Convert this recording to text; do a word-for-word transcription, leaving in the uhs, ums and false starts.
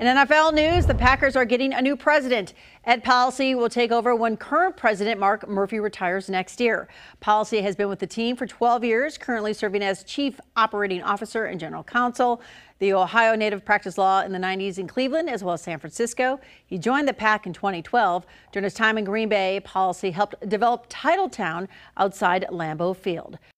In N F L news, the Packers are getting a new president. Ed Policy will take over when current president Mark Murphy retires next year. Policy has been with the team for twelve years, currently serving as chief operating officer and general counsel. The Ohio native practiced law in the nineties in Cleveland as well as San Francisco. He joined the Pack in twenty twelve. During his time in Green Bay, Policy helped develop Titletown outside Lambeau Field.